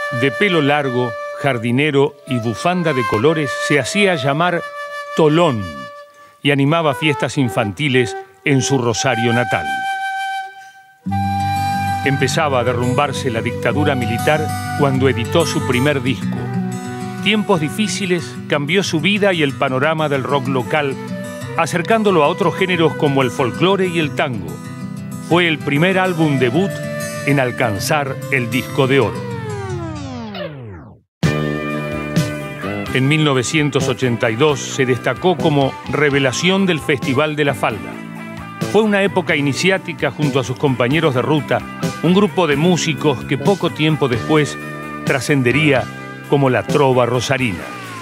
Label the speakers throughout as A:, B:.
A: De pelo largo, jardinero y bufanda de colores, se hacía llamar Tolón y animaba fiestas infantiles en su Rosario natal. Empezaba a derrumbarse la dictadura militar cuando editó su primer disco. Tiempos difíciles cambió su vida y el panorama del rock local, acercándolo a otros géneros como el folclore y el tango. Fue el primer álbum debut en alcanzar el disco de oro. En 1982 se destacó como revelación del Festival de la Falda. Fue una época iniciática junto a sus compañeros de ruta, un grupo de músicos que poco tiempo después trascendería como la trova rosarina.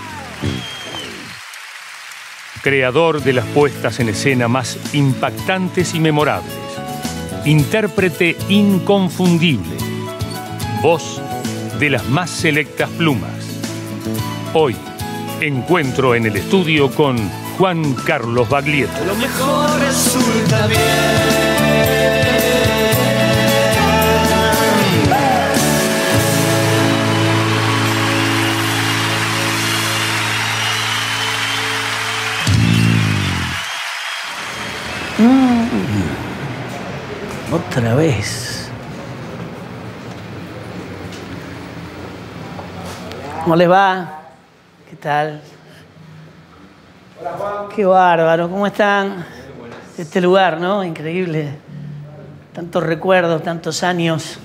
A: Creador de las puestas en escena más impactantes y memorables. Intérprete inconfundible. Voz de las más selectas plumas. Hoy, encuentro en el estudio con Juan Carlos Baglietto.
B: Lo mejor resulta bien.
C: Otra vez. ¿Cómo les va? ¿Qué tal?
D: Hola, Juan.
C: Qué bárbaro, ¿cómo están? Este lugar, ¿no? Increíble. Tantos recuerdos, tantos años.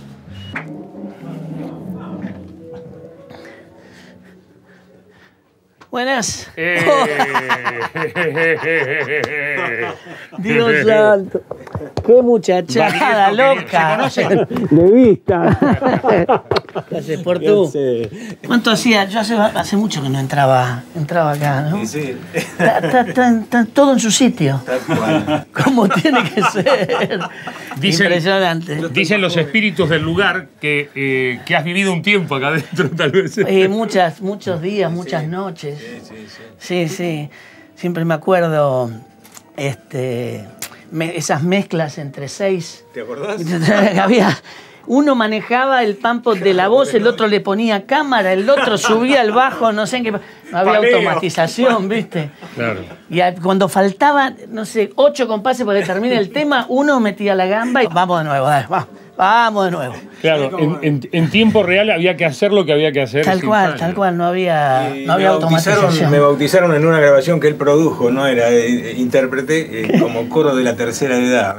C: Buenas. Dios santo. Qué muchachada loca.
A: ¿Se conocen?
C: De vista. Gracias por tú. ¿Cuánto hacía? Yo hace mucho que no entraba acá, ¿no?
D: Sí.
C: Está todo en su sitio.
D: Tal cual.
C: Como tiene que ser. Impresionante.
A: Dicen los espíritus del lugar que has vivido un tiempo acá adentro, tal vez.
C: Muchos días, muchas noches. Sí. Siempre me acuerdo esas mezclas entre seis.
D: ¿Te acordás?
C: Uno manejaba el pampo de la voz, el otro le ponía cámara, el otro subía el bajo, no sé en qué. No había automatización, ¿viste?
A: Claro.
C: Y cuando faltaban, no sé, 8 compases para que termine el tema, uno metía la gamba y vamos de nuevo, dale, vamos de nuevo.
A: Claro, en tiempo real había que hacer lo que había que hacer.
C: Tal cual, no había automatización.
D: Me bautizaron en una grabación que él produjo, no era intérprete, como coro de la tercera edad.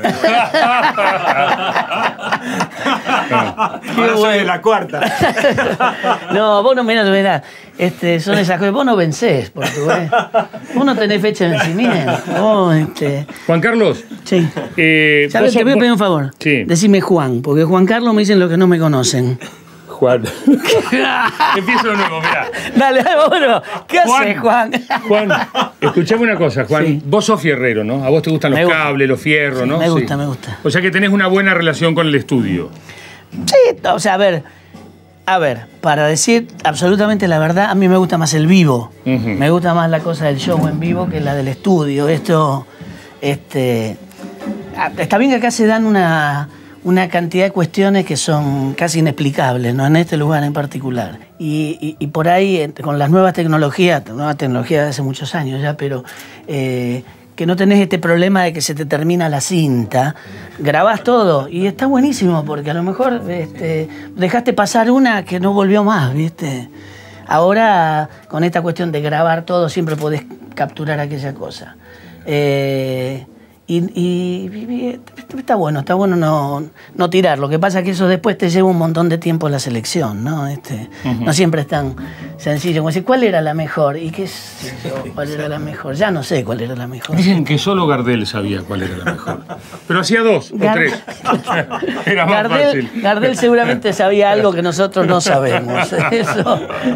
D: Ahora soy de la cuarta.
C: No, vos no mirá, son esas cosas. Vos no vencés, portugués. Vos no tenés fecha de vencimiento.
A: Juan Carlos.
C: Sí. ¿Sabes? Te voy a pedir un favor.
A: Sí.
C: Decime Juan, porque Juan Carlos me dicen los que no me conocen.
A: Juan. Empiezo de nuevo, mirá.
C: Dale, bueno. ¿Qué haces, Juan?
A: Juan, escuchame una cosa, Juan.
C: Sí.
A: Vos sos fierrero, ¿no? A vos te gustan los cables, los fierros,
C: sí,
A: ¿no?
C: Me gusta.
A: O sea que tenés una buena relación con el estudio.
C: Sí, o sea, a ver, para decir absolutamente la verdad, a mí me gusta más el vivo. Me gusta más la cosa del show en vivo que la del estudio. Está bien que acá se dan una cantidad de cuestiones que son casi inexplicables, ¿no? En este lugar en particular. Y por ahí, con las nuevas tecnologías de hace muchos años ya, pero que no tenés este problema de que se te termina la cinta, grabás todo y está buenísimo porque a lo mejor dejaste pasar una que no volvió más, ¿viste? Ahora, con esta cuestión de grabar todo, siempre podés capturar aquella cosa. Y está bueno no tirar. Lo que pasa es que eso después te lleva un montón de tiempo la selección, ¿no? No siempre es tan sencillo como decir, ¿cuál era la mejor? ¿Y qué sé yo? ¿Cuál era la mejor? Ya no sé cuál era la mejor.
A: Dicen que solo Gardel sabía cuál era la mejor. Pero hacía 2 o 3. Era más fácil.
C: Gardel seguramente sabía algo que nosotros no sabemos. Eso.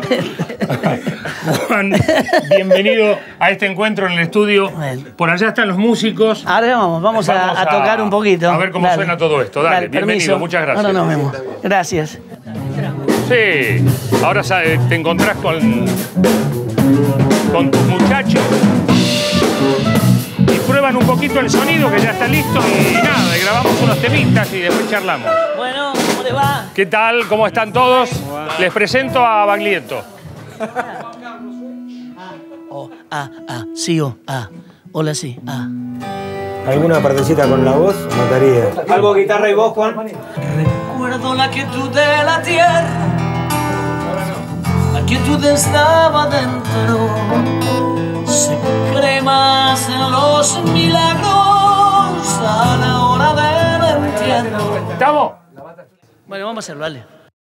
A: Juan, bienvenido a este encuentro en el estudio. Por allá están los músicos.
C: Ahora vamos a tocar un poquito.
A: A ver cómo suena todo esto. Dale, bienvenido,
C: permiso.
A: Muchas gracias.
C: Ahora nos vemos. Gracias.
A: Sí, ahora te encontrás con tus muchachos y prueban un poquito el sonido que ya está listo y nada, y grabamos unos temitas y después charlamos.
C: Bueno, te va.
A: ¿Qué tal? ¿Cómo están todos? Les presento a Baglietto.
C: Sí, hola, sí,
D: ¿Alguna partecita con la voz? Mataría. ¿Algo guitarra y voz, Juan?
B: Recuerdo la quietud de la tierra, la quietud estaba dentro. Se cree más en los milagros a la hora del entierro.
A: ¿Estamos?
C: Bueno, vamos a hacerlo, dale.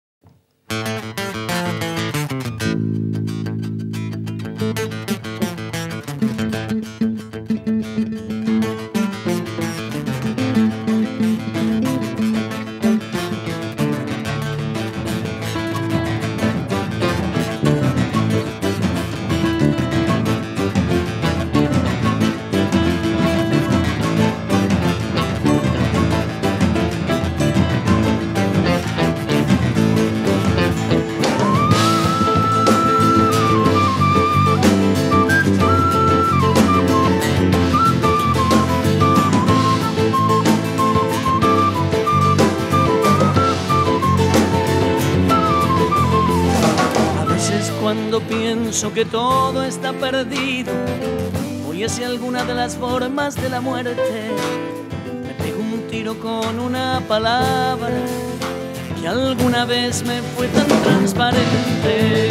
B: Cuando pienso que todo está perdido, voy hacia alguna de las formas de la muerte. Me pego un tiro con una palabra que alguna vez me fue tan transparente.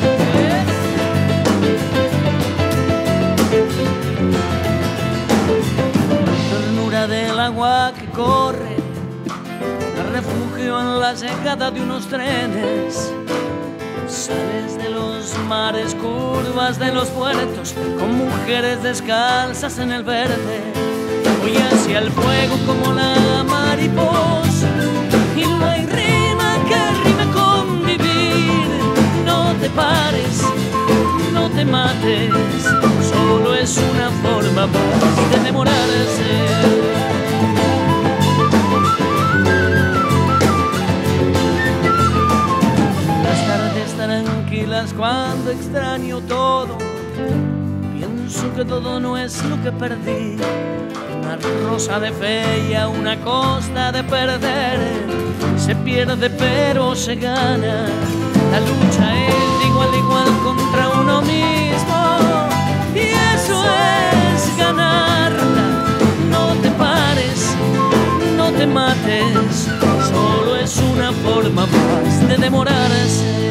B: La ternura del agua que corre, me refugio en la llegada de unos trenes. Sales de los mares, curvas de los puertos, con mujeres descalzas en el verde. Voy hacia el fuego como la mariposa, y no hay rima que rime con vivir. No te pares, no te mates, solo es una forma más de demorarse. Tranquilas cuando extraño todo, pienso que todo no es lo que perdí. Una rosa de fe y a una costa de perder. Se pierde pero se gana. La lucha es de igual a igual contra uno mismo, y eso es ganarla. No te pares, no te mates, solo es una forma más de demorarse.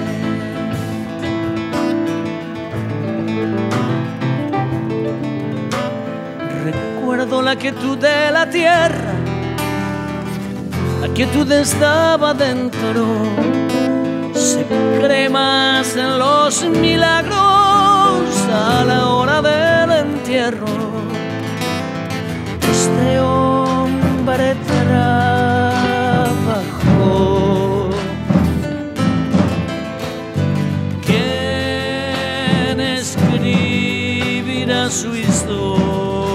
B: Recuerdo la quietud de la tierra, la quietud estaba dentro. Se cree más en los milagros a la hora del entierro. Este hombre trabajó. ¿Quién escribirá su historia?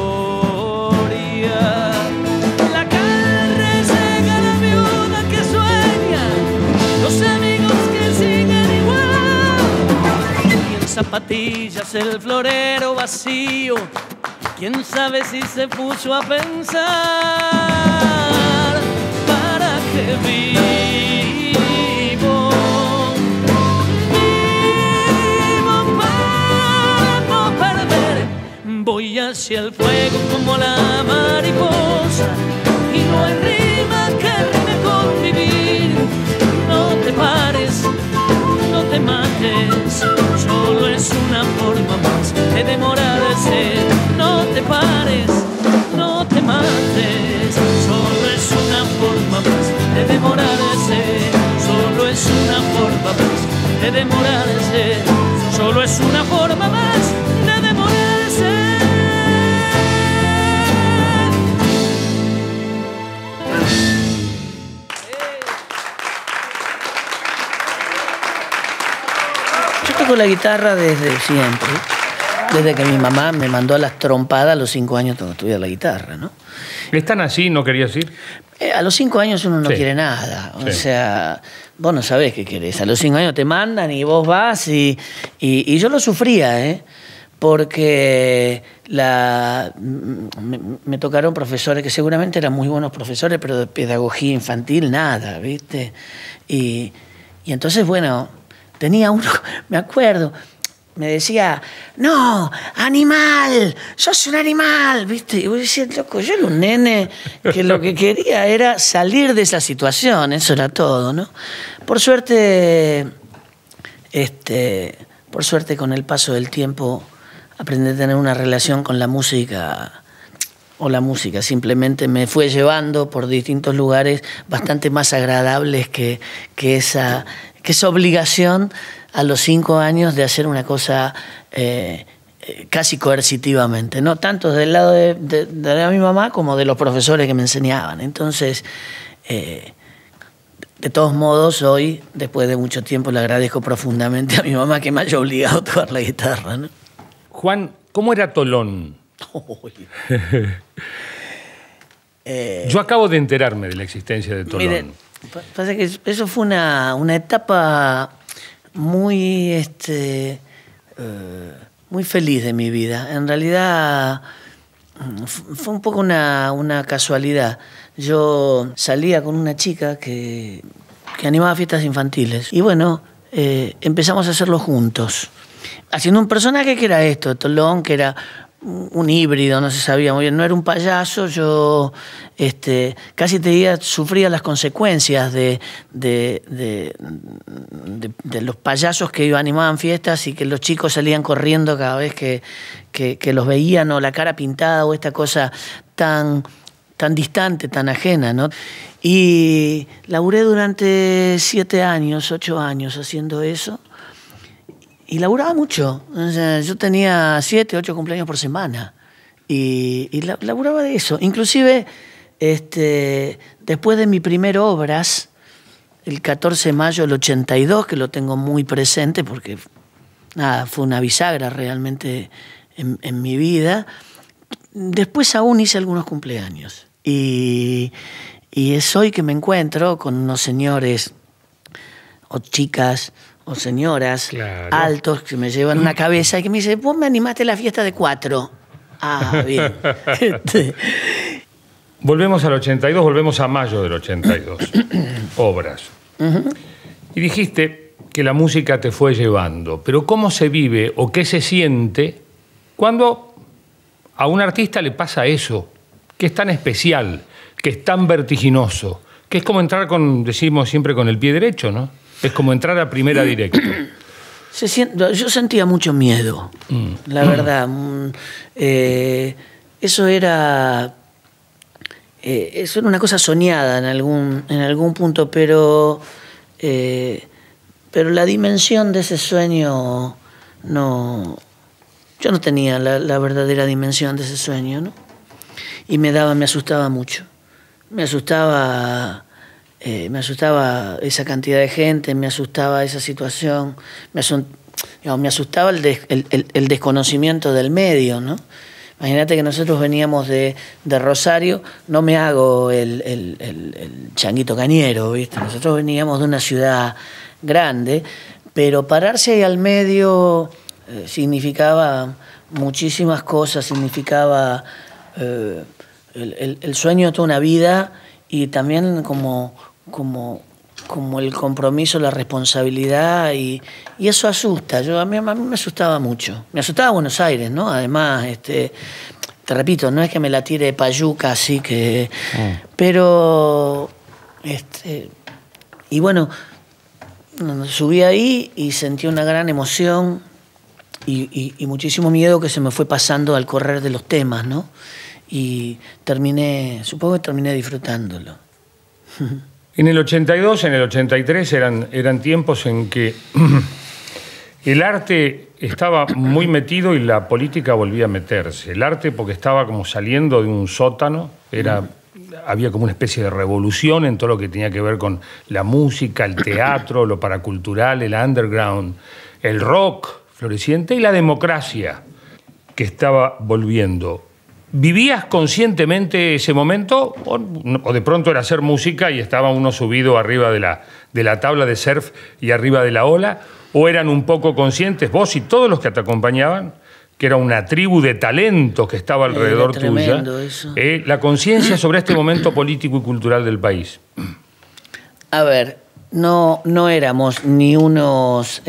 B: Zapatillas, el florero vacío, quién sabe si se puso a pensar para qué vivo. Vivo para no perder, voy hacia el fuego como la mariposa, y no hay rima que rime con vivir. No te pares, no te mates, solo es una forma más de demorarse. No te pares, no te mates, solo es una forma más de demorarse. Solo es una forma más de demorarse. Solo es una forma más de demorarse.
C: Toco la guitarra desde siempre, desde que mi mamá me mandó a las trompadas a los 5 años cuando estudié la guitarra, ¿no?
A: ¿Están así? ¿No querías ir?
C: A los 5 años uno no
A: Sí.
C: quiere nada, o
A: Sí.
C: sea, vos no sabés qué querés. A los 5 años te mandan y vos vas y yo lo sufría, porque me tocaron profesores que seguramente eran muy buenos profesores, pero de pedagogía infantil nada, ¿viste? Y entonces, bueno, tenía uno, me acuerdo, me decía, no, animal, sos un animal, ¿viste? Y vos decías, loco, yo era un nene que lo que quería era salir de esa situación, eso era todo, ¿no? Por suerte, con el paso del tiempo, aprendí a tener una relación con la música, o la música simplemente me fue llevando por distintos lugares bastante más agradables que esa obligación a los 5 años de hacer una cosa casi coercitivamente, no tanto del lado de mi mamá como de los profesores que me enseñaban. Entonces, de todos modos, hoy, después de mucho tiempo, le agradezco profundamente a mi mamá que me haya obligado a tocar la guitarra, ¿no?
A: Juan, ¿cómo era Tolón? Yo acabo de enterarme de la existencia de Tolón.
C: Mire, pasa que eso fue una etapa muy, muy feliz de mi vida. En realidad fue un poco una casualidad. Yo salía con una chica que animaba fiestas infantiles y bueno, empezamos a hacerlo juntos, haciendo un personaje que era esto, Tolón, que era un híbrido, no se sabía muy bien, no era un payaso. Yo casi te diría, sufría las consecuencias de los payasos que animaban fiestas y que los chicos salían corriendo cada vez que los veían, o la cara pintada, o esta cosa tan distante, tan ajena, ¿no? Y laburé durante 7 años, 8 años haciendo eso. Y laburaba mucho. O sea, yo tenía 7, 8 cumpleaños por semana. Y laburaba de eso. Inclusive, después de mi primer Obras, el 14 de mayo del 82, que lo tengo muy presente porque nada, fue una bisagra realmente en mi vida, después aún hice algunos cumpleaños. Y es hoy que me encuentro con unos señores o chicas o señoras, claro, altos, que me llevan una cabeza y que me dicen, vos me animaste a la fiesta de 4. Ah, bien.
A: Volvemos al 82, volvemos a mayo del 82. Obras. Y dijiste que la música te fue llevando, pero ¿cómo se vive o qué se siente cuando a un artista le pasa eso, que es tan especial, que es tan vertiginoso, que es como entrar decimos siempre, con el pie derecho, ¿no? Es como entrar a primera directo.
C: Yo sentía mucho miedo, la verdad. Eso era una cosa soñada en algún punto, pero la dimensión de ese sueño no... Yo no tenía la verdadera dimensión de ese sueño, ¿no? Y me asustaba mucho. Me asustaba esa cantidad de gente, me asustaba esa situación, me asustaba el desconocimiento del medio, ¿no? Imagínate que nosotros veníamos de Rosario, no me hago el changuito cañero, ¿viste? Nosotros veníamos de una ciudad grande, pero pararse ahí al medio significaba muchísimas cosas, significaba el sueño de toda una vida y también como el compromiso, la responsabilidad, y eso asusta. A mí me asustaba mucho. Me asustaba Buenos Aires, ¿no? Además, te repito, no es que me la tire de payuca, así que... Pero, y bueno, subí ahí y sentí una gran emoción y muchísimo miedo que se me fue pasando al correr de los temas, ¿no? Y supongo que terminé disfrutándolo.
A: En el 82, en el 83 eran tiempos en que el arte estaba muy metido y la política volvía a meterse. El arte porque estaba como saliendo de un sótano, había como una especie de revolución en todo lo que tenía que ver con la música, el teatro, lo paracultural, el underground, el rock floreciente y la democracia que estaba volviendo. ¿Vivías conscientemente ese momento o de pronto era hacer música y estaba uno subido arriba de la tabla de surf y arriba de la ola? ¿O eran un poco conscientes, vos y todos los que te acompañaban, que era una tribu de talentos que estaba alrededor tuya. La conciencia sobre este momento político y cultural del país.
C: A ver, no éramos ni unos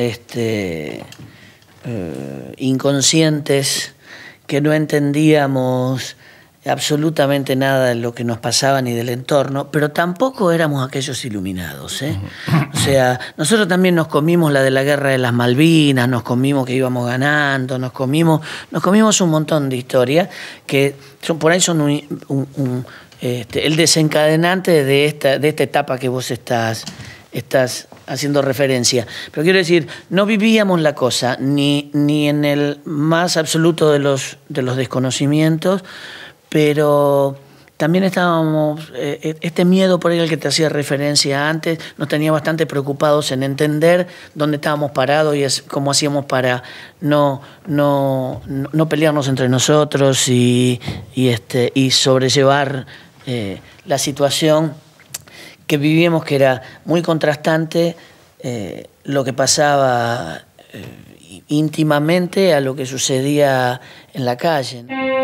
C: inconscientes que no entendíamos absolutamente nada de lo que nos pasaba ni del entorno, pero tampoco éramos aquellos iluminados, ¿eh? O sea, nosotros también nos comimos la de la guerra de las Malvinas, nos comimos que íbamos ganando, nos comimos un montón de historias que por ahí son el desencadenante de esta etapa que vos estás haciendo referencia. Pero quiero decir, no vivíamos la cosa ni en el más absoluto de los desconocimientos, pero también estábamos, este miedo por ahí al que te hacía referencia antes, nos tenía bastante preocupados en entender dónde estábamos parados y cómo hacíamos para no pelearnos entre nosotros y sobrellevar la situación que vivíamos, que era muy contrastante lo que pasaba íntimamente a lo que sucedía en la calle.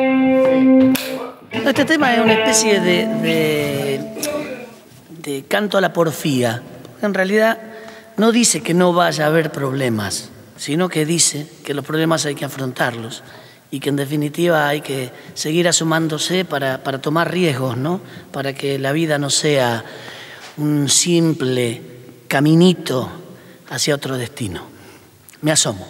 C: Este tema es una especie de canto a la porfía. En realidad no dice que no vaya a haber problemas, sino que dice que los problemas hay que afrontarlos y que en definitiva hay que seguir asomándose para tomar riesgos, ¿no? Para que la vida no sea un simple caminito hacia otro destino. Me asomo.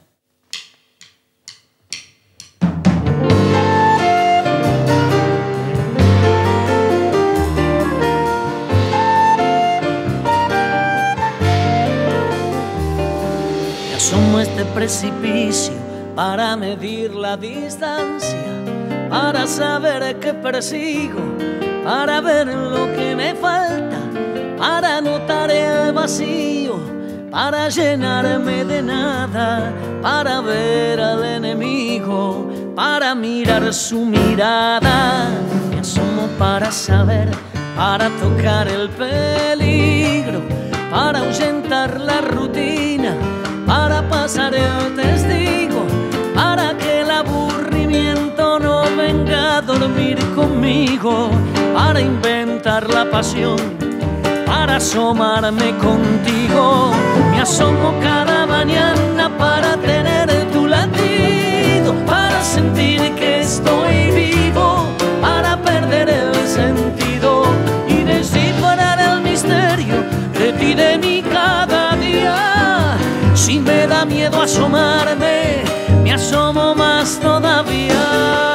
B: Me asomo a este precipicio para medir la distancia, para saber qué persigo, para ver lo que me falta, para notar el vacío, para llenarme de nada, para ver al enemigo, para mirar su mirada. Me asomo para saber, para tocar el peligro, para ahuyentar la rutina, para pasar el testigo, para que el aburrimiento no venga a dormir conmigo, para inventar la pasión, para asomarme contigo. Me asomo cada mañana para tener tu latido, para sentir que estoy vivo, para perder el sentido y descifrar el misterio de ti, de mí cada día. Si me da miedo asomarme, me asomo más todavía.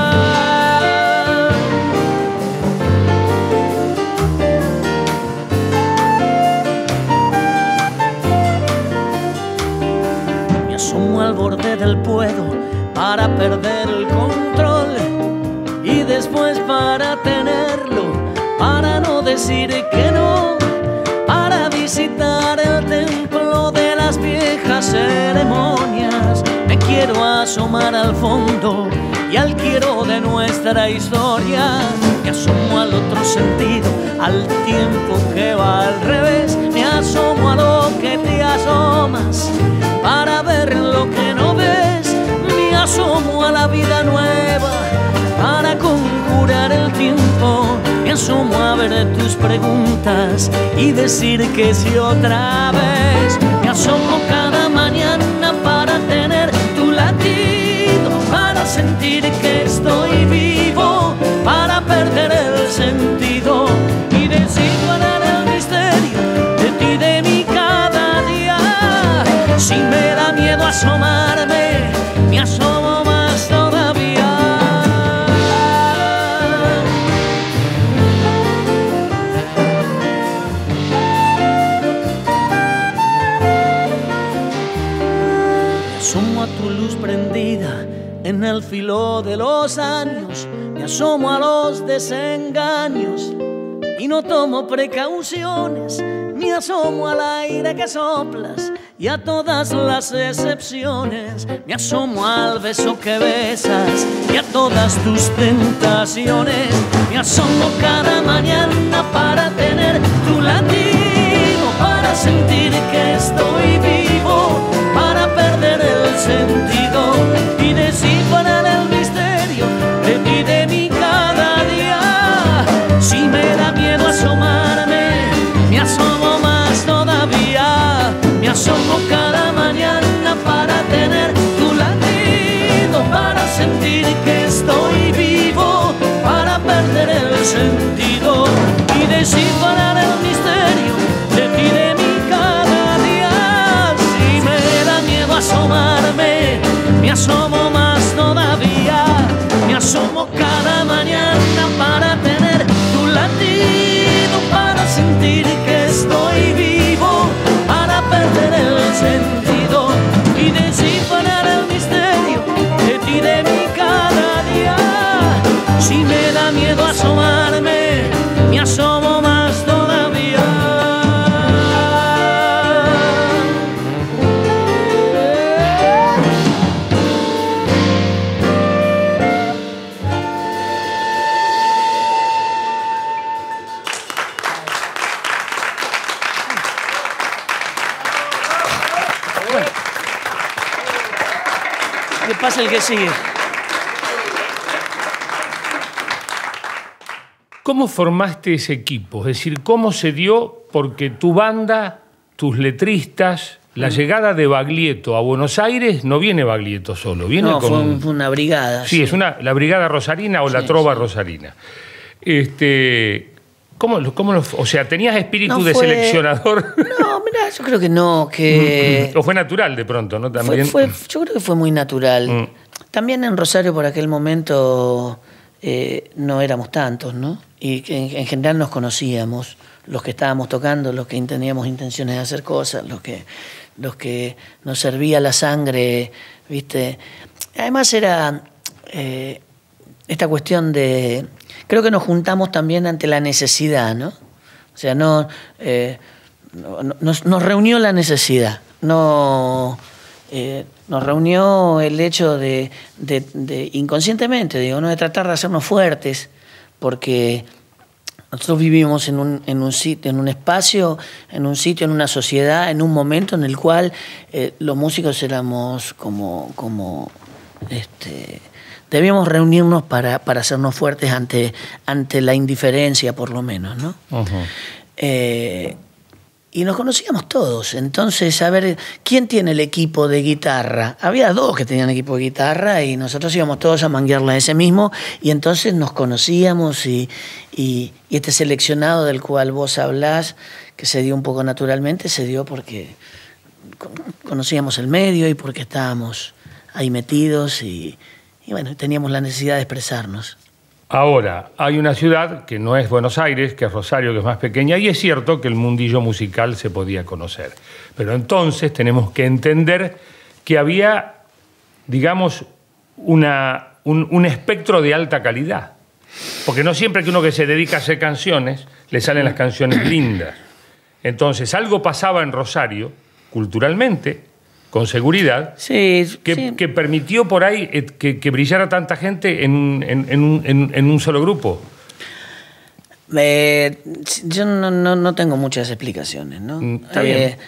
B: Al borde del puedo para perder el control y después para tenerlo, para no decir que no, para visitar el templo de las viejas ceremonias. Me quiero asomar al fondo y al quiero de nuestra historia. Me asomo al otro sentido, al tiempo que va al revés. Me asomo a lo que te asomas para ver lo que no ves. Me asomo a la vida nueva para conjurar el tiempo. Me asomo a ver tus preguntas y decir que sí otra vez. Me asomo cada mañana para tener tu latido, para sentir que estoy vivo, para perder el sentido y descifrar el misterio de ti, de mí cada día. Si me da miedo asomarme, me asomo más todavía. Me asomo a tu luz prendida en el filo de los años. Me asomo a los desengaños y no tomo precauciones. Me asomo al aire que soplas y a todas las excepciones. Me asomo al beso que besas y a todas tus tentaciones. Me asomo cada mañana para tener tu latido, para sentir que estoy vivo, para perder el sentido y decir sentido y descifrar el misterio de ti, de mí cada día. Si me da miedo asomarme, me asomo más todavía. Me asomo cada mañana para tener tu latido, para sentir que estoy vivo, para perder el sentido y descifrar el misterio de ti, de mí cada día. Si me da miedo asomarme, me asomo más todavía.
C: ¿Qué pasa el que sigue?
A: ¿Cómo formaste ese equipo? Es decir, ¿cómo se dio? Porque tu banda, tus letristas, la llegada de Baglietto a Buenos Aires, no viene Baglietto solo, viene
C: No,
A: con...
C: fue una brigada.
A: Sí, es la brigada rosarina o la trova rosarina. O sea, ¿tenías espíritu de seleccionador?
C: No, mirá, yo creo que no, que...
A: ¿O fue natural de pronto, no? También.
C: Yo creo que fue muy natural. También en Rosario por aquel momento no éramos tantos, ¿no? Y que en general nos conocíamos, los que estábamos tocando, los que teníamos intenciones de hacer cosas, los que nos servía la sangre, ¿viste? Además era esta cuestión de... Creo que nos juntamos también ante la necesidad, ¿no? O sea, nos reunió la necesidad, nos reunió el hecho de inconscientemente, digo, ¿no? De tratar de hacernos fuertes, porque nosotros vivimos en un sitio, en un espacio, en un sitio, en una sociedad, en un momento en el cual los músicos éramos como debíamos reunirnos para hacernos fuertes ante la indiferencia, por lo menos, ¿no? Uh-huh. Y nos conocíamos todos. Entonces, a ver, ¿quién tiene el equipo de guitarra? Había dos que tenían equipo de guitarra y nosotros íbamos todos a manguearla a ese mismo, y entonces nos conocíamos y este seleccionado del cual vos hablás, que se dio un poco naturalmente, se dio porque conocíamos el medio y porque estábamos ahí metidos y bueno, teníamos la necesidad de expresarnos.
A: Ahora, hay una ciudad que no es Buenos Aires, que es Rosario, que es más pequeña, y es cierto que el mundillo musical se podía conocer. Pero entonces tenemos que entender que había, digamos, un espectro de alta calidad. Porque no siempre que uno que se dedica a hacer canciones, le salen las canciones lindas. Entonces, algo pasaba en Rosario, culturalmente, con seguridad, que permitió por ahí que brillara tanta gente en un solo grupo.
C: Yo no tengo muchas explicaciones, ¿no?
A: Está bien.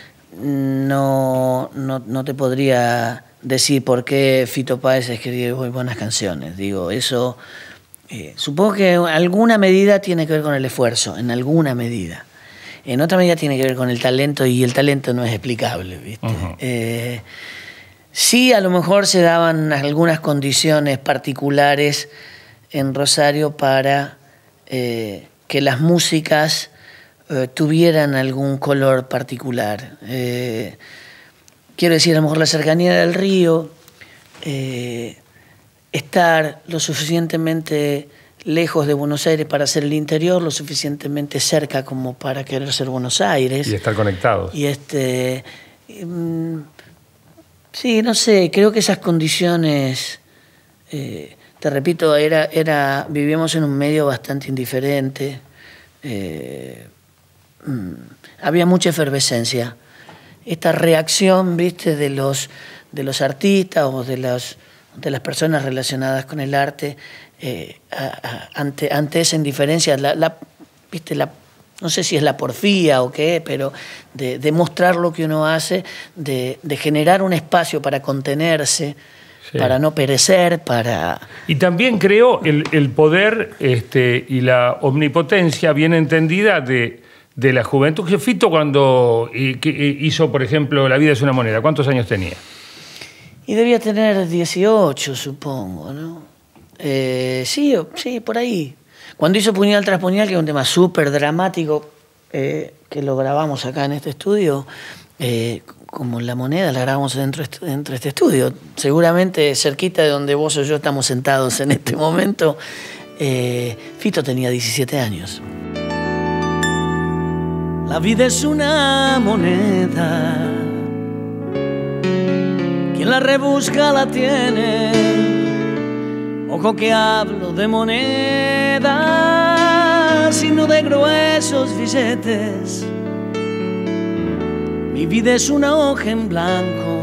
C: No te podría decir por qué Fito Páez escribe muy buenas canciones. Digo, eso supongo que en alguna medida tiene que ver con el esfuerzo, en alguna medida. En otra medida tiene que ver con el talento, y el talento no es explicable, ¿viste? Uh-huh. Sí, a lo mejor se daban algunas condiciones particulares en Rosario para que las músicas tuvieran algún color particular. Quiero decir, a lo mejor la cercanía del río, estar lo suficientemente lejos de Buenos Aires para ser el interior, lo suficientemente cerca como para querer ser Buenos Aires.
A: Y estar conectados.
C: Y sí, no sé, creo que esas condiciones, te repito, vivíamos en un medio bastante indiferente, había mucha efervescencia. Esta reacción, ¿viste?, de los artistas o de las personas relacionadas con el arte, ante esa indiferencia, ¿viste? No sé si es la porfía o qué, pero de mostrar lo que uno hace, de generar un espacio para contenerse, sí, para no perecer, para...
A: Y también creo el poder y la omnipotencia bien entendida de la juventud. Fito, cuando hizo, por ejemplo, La vida es una moneda, ¿cuántos años tenía?
C: Y debía tener 18, supongo, ¿no? Sí, por ahí. Cuando hizo Puñal tras Puñal, que es un tema súper dramático, que lo grabamos acá en este estudio, como La Moneda, la grabamos dentro de este estudio, seguramente cerquita de donde vos o yo estamos sentados en este momento. Fito tenía 17 años.
B: La vida es una moneda, quien la rebusca la tiene. Ojo que hablo de monedas, sino de gruesos billetes. Mi vida es una hoja en blanco,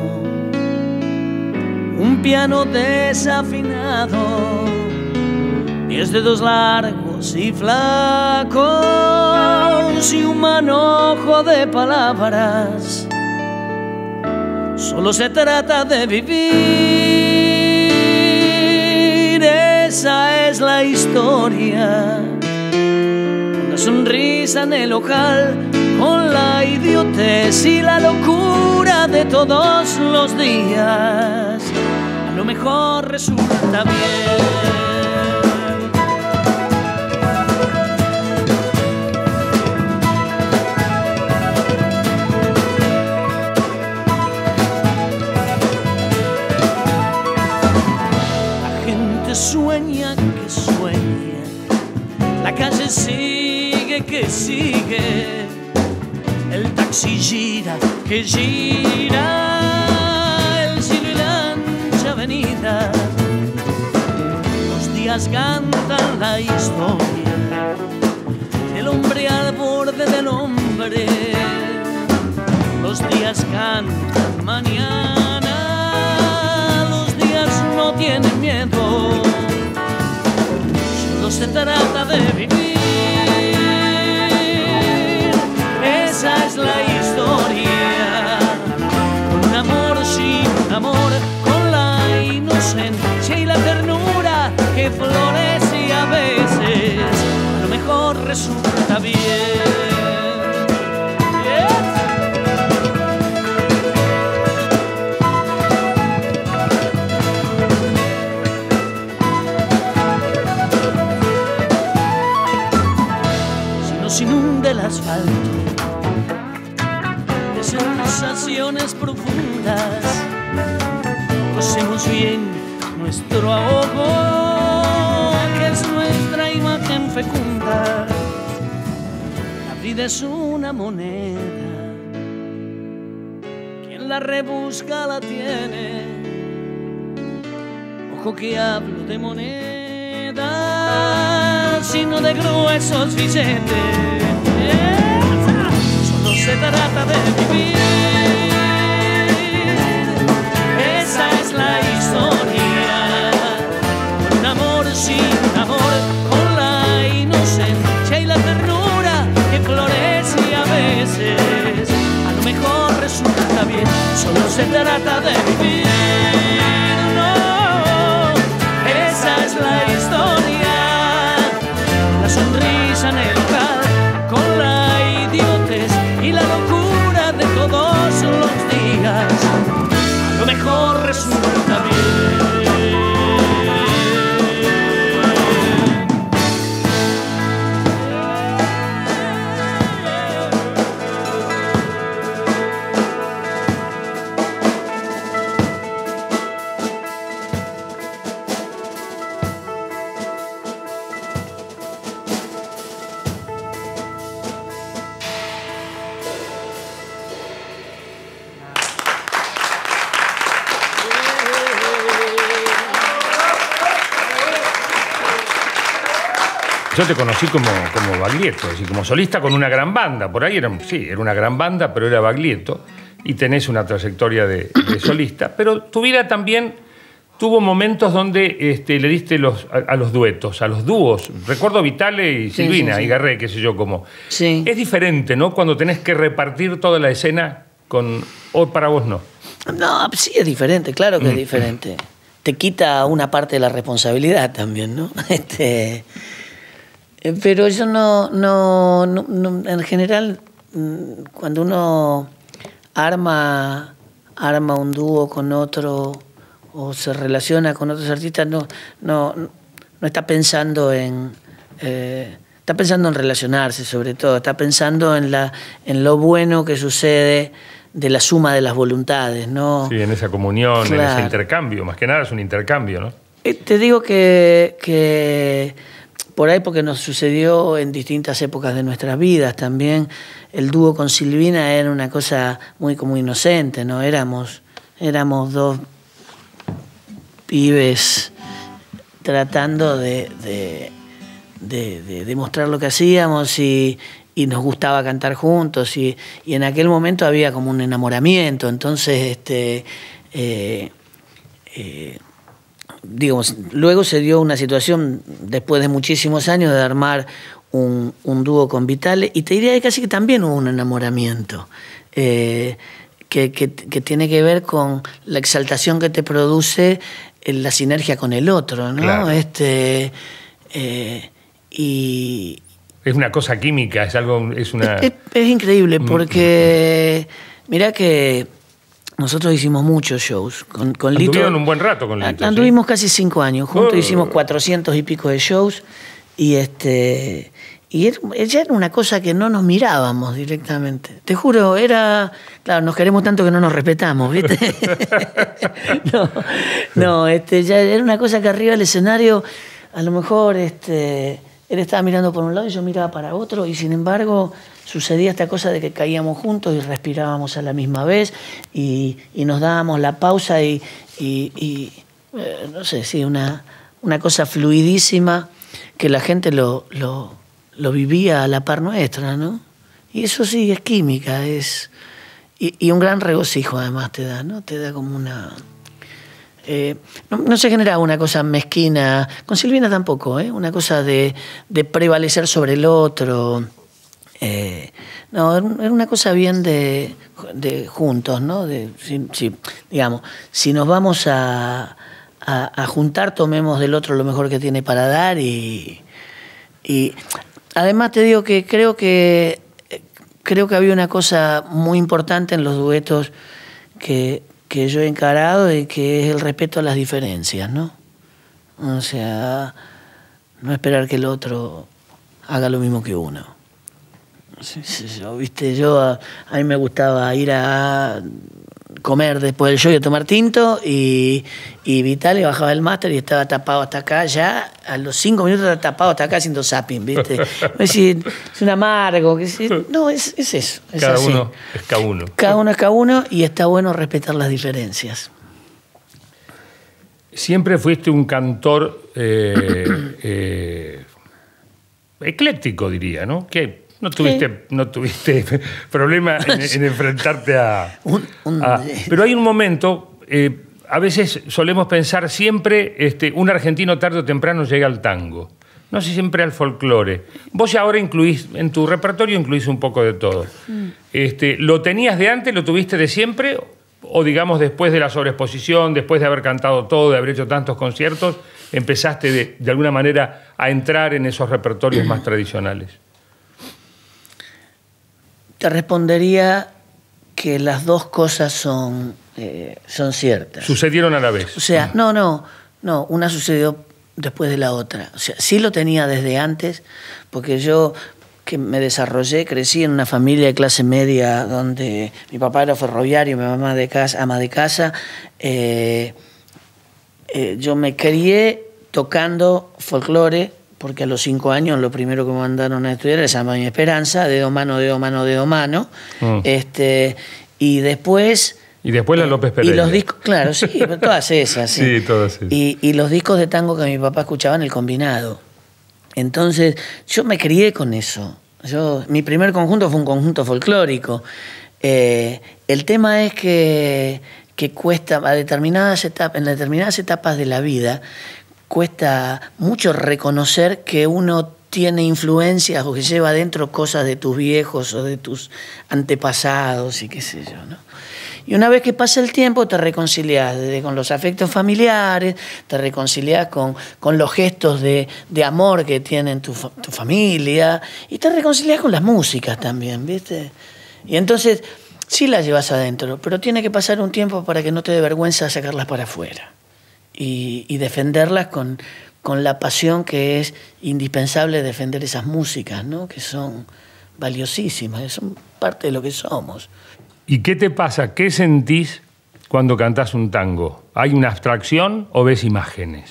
B: un piano desafinado, 10 dedos largos y flacos y un manojo de palabras. Solo se trata de vivir, esa es la historia. Con la sonrisa en el ojal, con la idiotez y la locura de todos los días, a lo mejor resulta bien. Sueña que sueña, la calle sigue que sigue, el taxi gira que gira, el cielo y la ancha avenida. Los días cantan la historia del hombre al borde del hombre. Los días cantan mañana, los días no tienen miedo. Solo se trata de vivir, esa es la historia. Con amor, sin amor, con la inocencia y la ternura que florece a veces, a lo mejor resulta bien. Se inunda el asfalto de sensaciones profundas. Conocemos bien nuestro ahogo, que es nuestra imagen fecunda. La vida es una moneda, quien la rebusca la tiene. Ojo que hablo de moneda, sino de gruesos billetes. Solo se trata de vivir, esa es la historia. Con amor, sin amor, con la inocencia y la ternura que florece a veces, a lo mejor resulta bien. Solo se trata de vivir, no, esa es la historia. La sonrisa en el local, con la idiotez y la locura de todos los días, a lo mejor resulta bien.
A: Yo te conocí como Baglietto, es decir, como solista con una gran banda. Por ahí era una gran banda, pero era Baglietto. Y tenés una trayectoria de solista. Pero tu vida también tuvo momentos donde le diste a los duetos, a los dúos. Recuerdo Vitale y Silvina y Garré, qué sé yo, como.
C: Sí.
A: Es diferente, ¿no? Cuando tenés que repartir toda la escena o para vos no.
C: No, sí es diferente, claro que es diferente. Te quita una parte de la responsabilidad también, ¿no? Pero yo no, en general, cuando uno arma un dúo con otro o se relaciona con otros artistas, no está pensando en Está pensando en relacionarse, sobre todo. Está pensando en lo bueno que sucede de la suma de las voluntades, ¿no?
A: Sí, en esa comunión,
C: Claro.
A: en ese intercambio. Más que nada es un intercambio, ¿no?
C: Te digo que por ahí, porque nos sucedió en distintas épocas de nuestras vidas también, el dúo con Silvina era una cosa muy como inocente, ¿no? Éramos dos pibes tratando de demostrar lo que hacíamos y nos gustaba cantar juntos y en aquel momento había como un enamoramiento. Entonces digamos, luego se dio una situación después de muchísimos años de armar un dúo con Vitale, y te diría que casi que también hubo un enamoramiento que tiene que ver con la exaltación que te produce la sinergia con el otro, ¿no?
A: Claro.
C: Y
A: Es una cosa química, es una...
C: es increíble porque mirá que nosotros hicimos muchos shows con Lito.
A: Anduvieron un buen rato con Lito.
C: Anduvimos casi 5 años juntos, hicimos 400 y pico de shows y ya era una cosa que no nos mirábamos directamente. Te juro, claro, nos queremos tanto que no nos respetamos, ¿viste? Ya era una cosa que arriba del escenario, a lo mejor él estaba mirando por un lado y yo miraba para otro, y sin embargo sucedía esta cosa de que caíamos juntos y respirábamos a la misma vez y nos dábamos la pausa y no sé, sí, una cosa fluidísima que la gente lo vivía a la par nuestra, ¿no? Y eso sí, es química, y un gran regocijo además te da, ¿no? Te da como una... no se generaba una cosa mezquina, con Silvina tampoco, una cosa de prevalecer sobre el otro. No, era una cosa bien de juntos, ¿no? Digamos, si nos vamos a juntar, tomemos del otro lo mejor que tiene para dar y además te digo que creo que había una cosa muy importante en los duetos que yo he encarado, y que es el respeto a las diferencias, ¿no? O sea, no esperar que el otro haga lo mismo que uno. A mí me gustaba ir a comer después del show y a tomar tinto, y Vitale bajaba el máster y estaba tapado hasta acá, ya a los 5 minutos estaba tapado hasta acá haciendo zapping, ¿viste? Es decir, es un amargo, no, es eso. Es
A: cada
C: así.
A: uno es cada uno.
C: Cada uno es cada uno, y está bueno respetar las diferencias.
A: Siempre fuiste un cantor ecléctico, diría, ¿no? Que no tuviste problema en enfrentarte a... Pero hay un momento, a veces solemos pensar siempre, un argentino tarde o temprano llega al tango. No sé, siempre al folclore. Vos ya ahora incluís, en tu repertorio incluís un poco de todo. ¿Lo tenías de antes, lo tuviste de siempre? O digamos, después de la sobreexposición, después de haber cantado todo, de haber hecho tantos conciertos, empezaste de alguna manera a entrar en esos repertorios más tradicionales.
C: Te respondería que las dos cosas son ciertas.
A: ¿Sucedieron a la vez?
C: O sea, no, una sucedió después de la otra. O sea, sí lo tenía desde antes, porque yo, que me desarrollé, crecí en una familia de clase media donde mi papá era ferroviario, mi mamá ama de casa. Yo me crié tocando folclore, porque a los 5 años lo primero que me mandaron a estudiar era Samba Mi Esperanza, dedo, mano, dedo, mano, dedo, mano. Y después...
A: Y después la López Pereira.
C: Y los discos, claro, sí, todas esas.
A: Sí, todas esas.
C: Y los discos de tango que mi papá escuchaba en el combinado. Entonces, yo me crié con eso. Mi primer conjunto fue un conjunto folclórico. El tema es que cuesta, en determinadas etapas de la vida, cuesta mucho reconocer que uno tiene influencias o que lleva adentro cosas de tus viejos o de tus antepasados y qué sé yo, ¿no? Y una vez que pasa el tiempo te reconcilias con los afectos familiares, te reconcilias con los gestos de amor que tienen tu familia, y te reconcilias con las músicas también, ¿viste? Y entonces sí las llevas adentro, pero tiene que pasar un tiempo para que no te dé vergüenza sacarlas para afuera y defenderlas con la pasión que es indispensable defender esas músicas, ¿no? Que son valiosísimas, son parte de lo que somos.
A: ¿Y qué te pasa? ¿Qué sentís cuando cantás un tango? ¿Hay una abstracción o ves imágenes?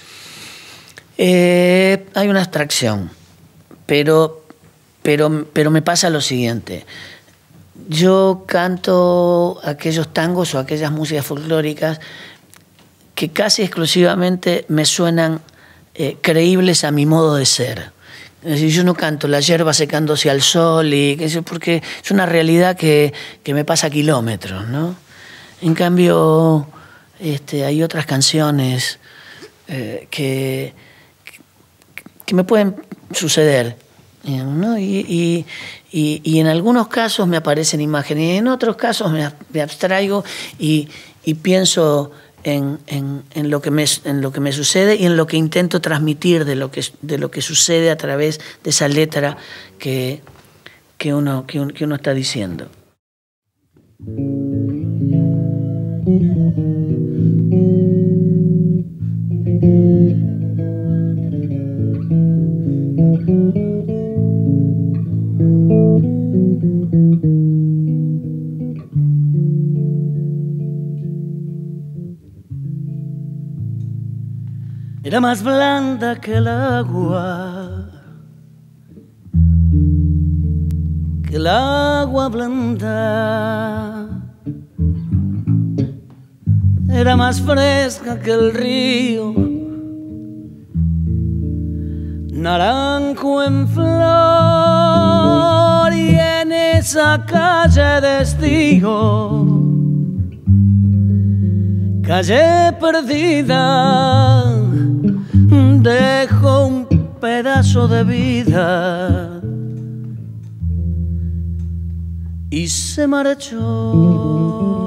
C: Hay una abstracción, pero me pasa lo siguiente. Yo canto aquellos tangos o aquellas músicas folclóricas que casi exclusivamente me suenan creíbles a mi modo de ser. Es decir, yo no canto la yerba secándose al sol, porque es una realidad que me pasa a kilómetros, ¿no? En cambio, hay otras canciones que me pueden suceder, ¿no? Y en algunos casos me aparecen imágenes, y en otros casos me abstraigo y pienso en lo que me sucede y en lo que intento transmitir de lo que sucede a través de esa letra que uno está diciendo. Era más blanda que el agua blanda. Era más fresca que el río, naranjo en flor, y en esa calle de Estío, calle perdida, dejó un pedazo de vida y se marchó.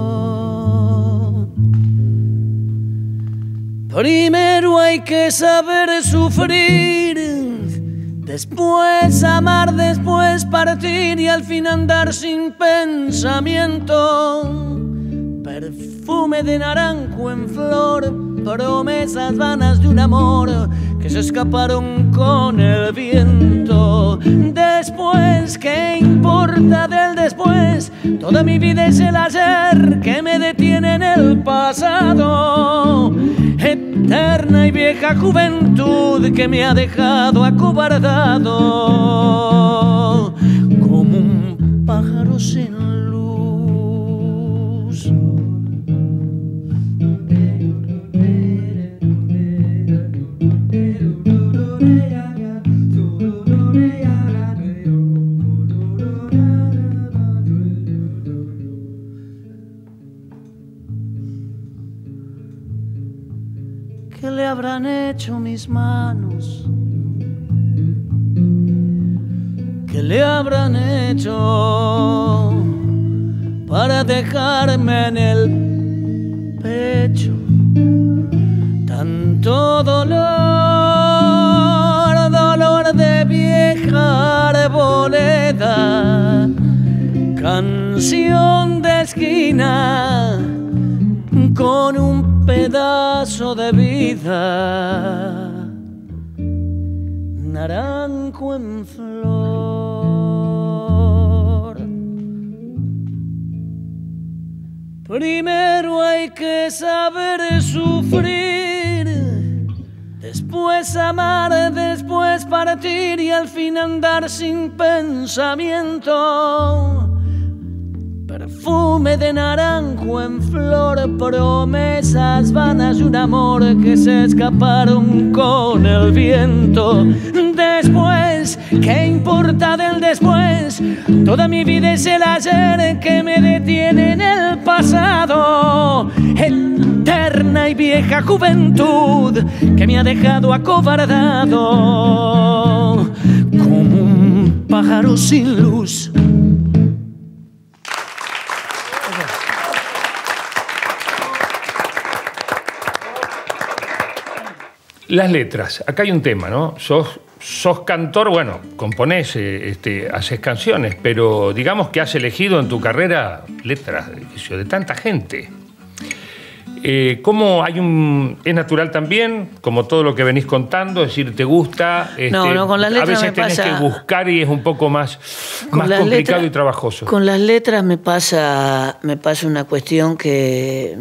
C: Primero hay que saber sufrir, después amar, después partir y al fin andar sin pensamiento. Perfume de naranjo en flor, promesas vanas de un amor que se escaparon con el viento. Después, ¿qué importa del después? Toda mi vida es el ayer que me detiene en el pasado. Eterna y vieja juventud que me ha dejado acobardado como un pájaro sin luz. ¿Qué le habrán hecho mis manos? ¿Qué le habrán hecho para dejarme en el pecho tanto dolor, dolor de vieja arboleda, canción de esquina con un pedazo de vida, naranjo en flor. Primero hay que saber sufrir, después amar, después partir y al fin andar sin pensamiento. Perfume de naranjo en flor, promesas vanas de un amor que se escaparon con el viento. Después, ¿qué importa del después? Toda mi vida es el ayer que me detiene en el pasado. Eterna y vieja juventud que me ha dejado acobardado como un pájaro sin luz.
A: Las letras, acá hay un tema, ¿no? Sos cantor, bueno, componés, haces canciones, pero digamos que has elegido en tu carrera letras de tanta gente. ¿Cómo hay es natural también, como todo lo que venís contando, es decir, te gusta?
C: No, con las letras
A: a veces
C: me
A: tenés
C: pasa,
A: que buscar y es un poco más complicado y trabajoso.
C: Con las letras me pasa una cuestión que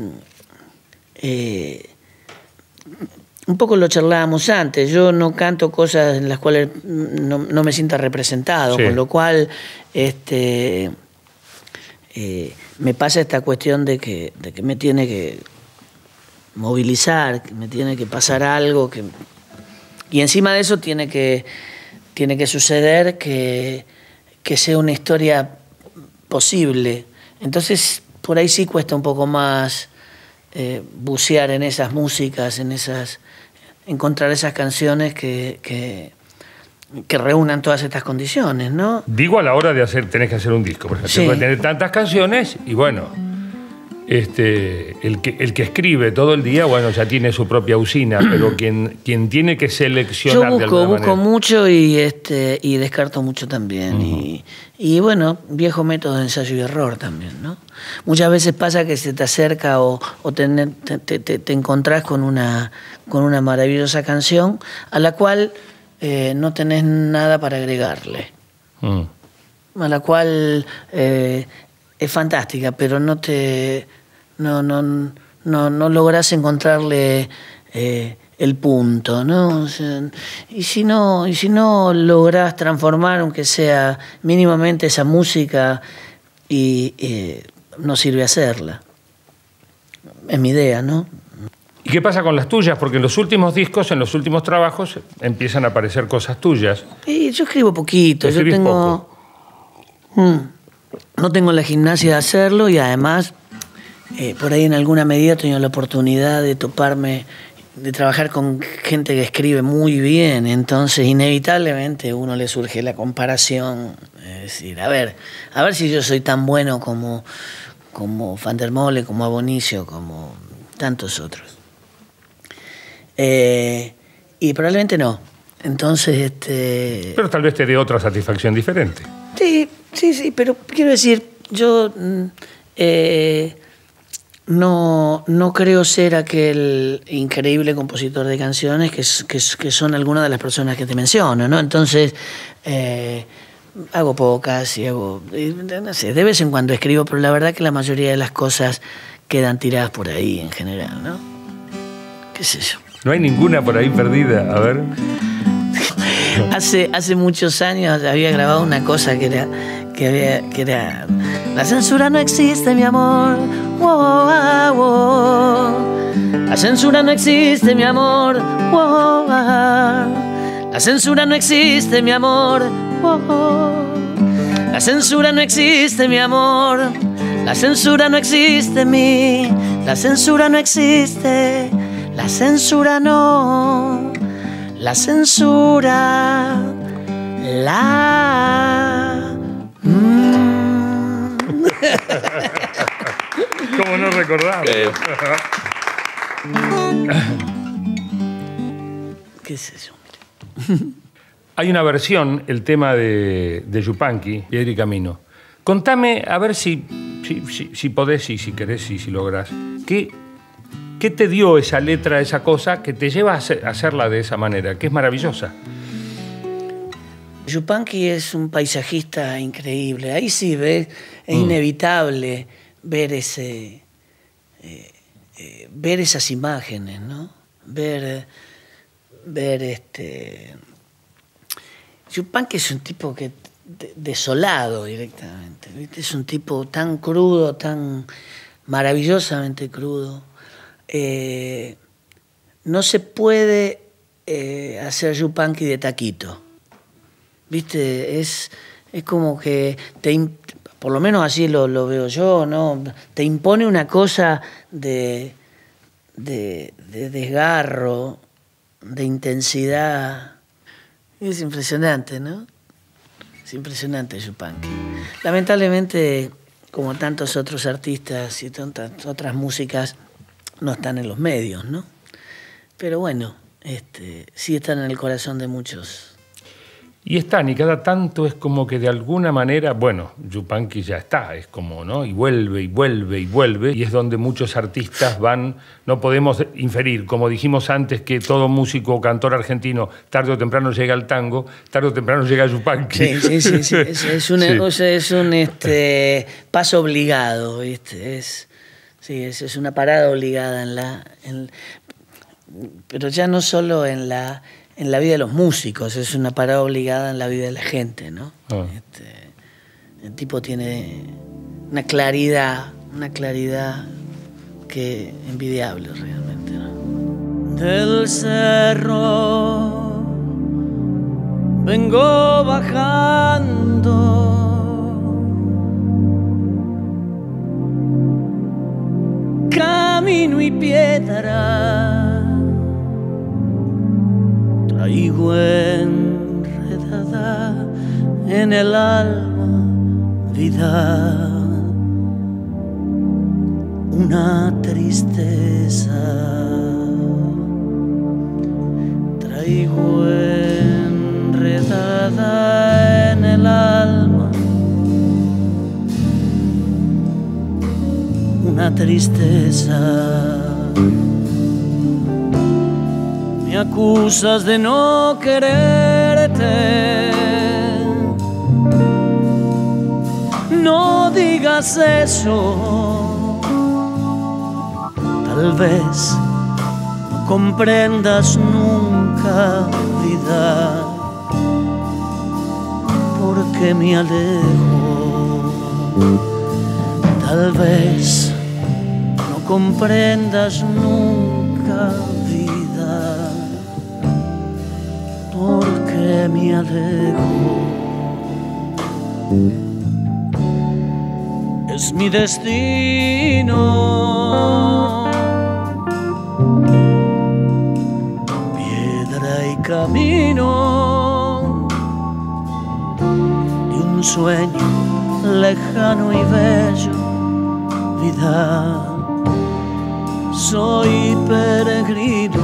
C: un poco lo charlábamos antes. Yo no canto cosas en las cuales no me sienta representado, sí. Con lo cual me pasa esta cuestión de que me tiene que movilizar, que me tiene que pasar algo, y encima de eso tiene que suceder que sea una historia posible. Entonces por ahí sí cuesta un poco más bucear en esas músicas, encontrar esas canciones que reúnan todas estas condiciones, ¿no?
A: Digo, a la hora de tenés que hacer un disco, porque sí. Tenés que tener tantas canciones y bueno, el que escribe todo el día, bueno, ya tiene su propia usina, pero quien tiene que seleccionar de alguna manera.
C: Busco mucho y descarto mucho también. Y bueno, viejo método de ensayo y error también, ¿no? Muchas veces pasa que se te acerca o te encontrás con una maravillosa canción a la cual no tenés nada para agregarle. A la cual es fantástica, pero no lográs encontrarle el punto, ¿no? O sea, y si no lográs transformar, aunque sea mínimamente, esa música, no sirve hacerla. Es mi idea, ¿no?
A: ¿Y qué pasa con las tuyas? Porque en los últimos discos, en los últimos trabajos, empiezan a aparecer cosas tuyas.
C: Yo escribo poquito. Yo tengo... No tengo la gimnasia de hacerlo y además, por ahí en alguna medida he tenido la oportunidad de toparme, de trabajar con gente que escribe muy bien. Entonces, inevitablemente, a uno le surge la comparación. Es decir, a ver si yo soy tan bueno como Van der Molle, como Abonicio, como tantos otros. Y probablemente no. Entonces,
A: Pero tal vez te dé otra satisfacción diferente.
C: Sí, pero quiero decir, yo no creo ser aquel increíble compositor de canciones que son algunas de las personas que te menciono, ¿no? Entonces, hago pocas y no sé, de vez en cuando escribo, pero la verdad que la mayoría de las cosas quedan tiradas por ahí en general, ¿no? ¿Qué sé yo?
A: No hay ninguna por ahí perdida, a ver.
C: Hace muchos años había grabado una cosa que era la censura no existe, mi amor. Wow, wow, wow. La censura no existe, mi amor. Wow, wow. La censura no existe, mi amor. Wow. La censura no existe, mi amor. La censura no existe en mí. La censura no existe. La censura no. La censura.
A: ¿Cómo no recordar?
C: ¿Qué es eso?
A: Hay una versión, el tema de Yupanqui, Piedra y Camino. Contame, a ver si podés y si querés y si lográs. ¿Qué te dio esa letra, esa cosa que te lleva a hacerla de esa manera, que es maravillosa?
C: Yupanqui es un paisajista increíble. Ahí sí ves, es inevitable ver esas imágenes, ¿no? Ver Yupanqui es un tipo que desolado directamente, ¿viste? Es un tipo tan crudo, tan maravillosamente crudo. No se puede hacer Yupanqui de taquito. ¿Viste? Es como que por lo menos así lo veo yo, ¿no? Te impone una cosa de desgarro, de intensidad. Es impresionante, ¿no? Es impresionante Yupanqui. Lamentablemente, como tantos otros artistas y tantas otras músicas, no están en los medios, ¿no? Pero bueno, sí están en el corazón de muchos.
A: Y están, y cada tanto es como que de alguna manera, bueno, Yupanqui ya está, es como, ¿no? Y vuelve, y vuelve, y vuelve, y es donde muchos artistas van, no podemos inferir, como dijimos antes, que todo músico o cantor argentino tarde o temprano llega al tango, tarde o temprano llega a Yupanqui.
C: Sí. Es un paso obligado, ¿viste? Es una parada obligada pero ya no solo en la vida de los músicos, es una parada obligada en la vida de la gente, ¿no?
A: Oh.
C: El tipo tiene una claridad que envidiable realmente, ¿no? Del cerro vengo bajando, camino y piedra traigo enredada en el alma vida, una tristeza. Traigo enredada en el alma una tristeza. Me acusas de no quererte, no digas eso, tal vez no comprendas nunca, vida, porque me alejo, tal vez no comprendas nunca, vida, porque me alejo. Es mi destino, piedra y camino de un sueño lejano y bello, vida, soy peregrino.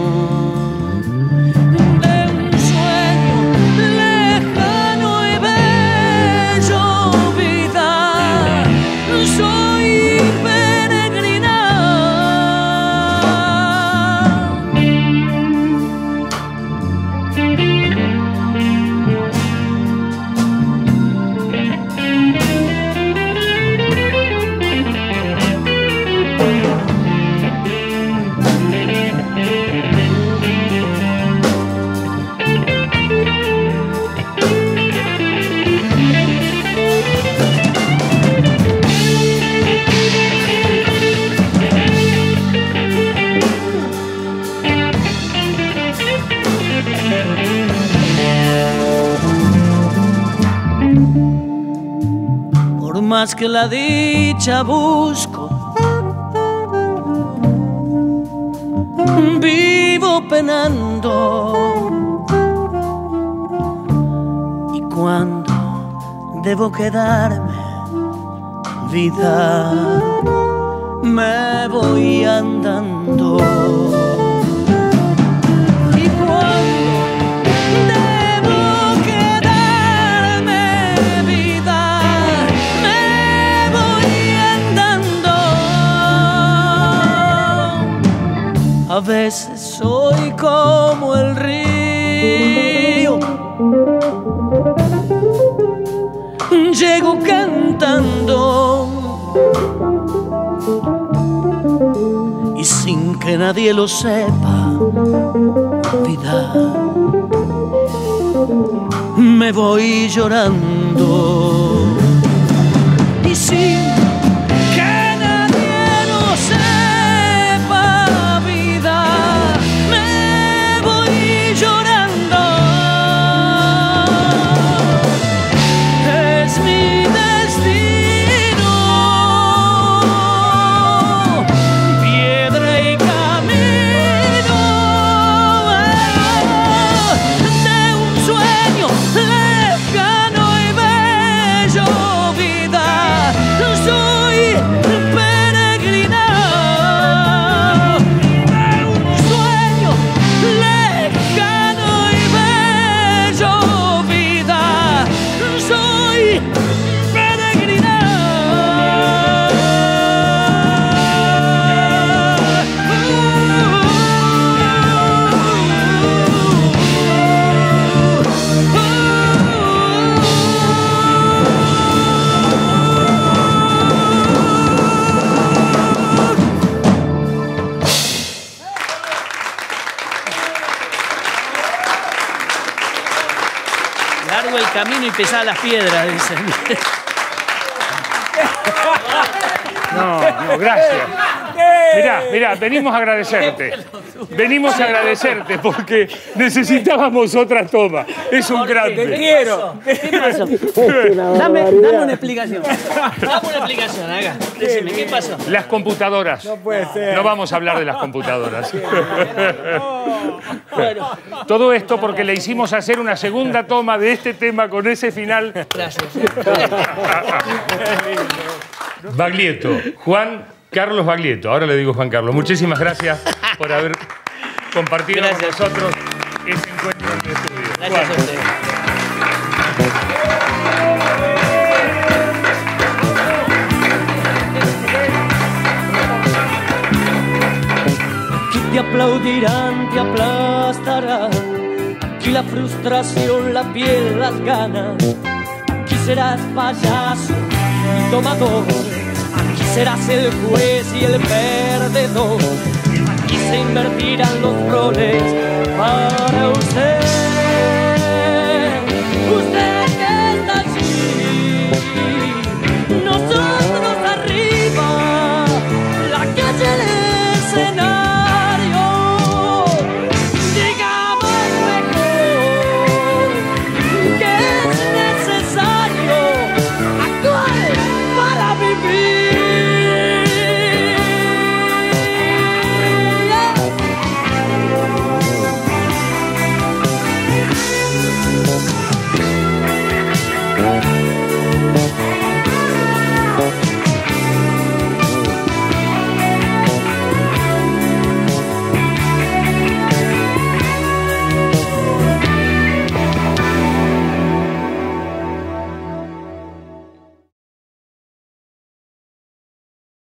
C: Más que la dicha busco, vivo penando, y cuando debo quedarme, vida, me voy andando. A veces soy como el río, llego cantando y sin que nadie lo sepa, vida, me voy llorando. Y sin que nadie lo sepa, soy
B: camino y pesaba las piedras, dicen.
A: No, gracias. Mirá, venimos a agradecerte. Venimos a agradecerte porque necesitábamos otra toma. Es un grande.
C: Te quiero. ¿Qué pasó? Dame una explicación.
B: Dame una explicación, haga. Decime, ¿qué pasó?
A: Las computadoras.
E: No puede ser.
A: No vamos a hablar de las computadoras.
B: Bueno,
A: Todo esto porque le hicimos hacer una segunda toma de este tema con ese final.
B: gracias.
A: Baglietto, Juan Carlos Baglietto. Ahora le digo Juan Carlos. Muchísimas gracias por haber compartido con nosotros ese encuentro en el estudio.
B: Gracias a usted. Aquí te aplaudirán, te aplastarán. Aquí la frustración, la piel, las ganas. Aquí serás payaso y tomador. Aquí serás el juez y el perdedor. Aquí se invertirán los roles para usted.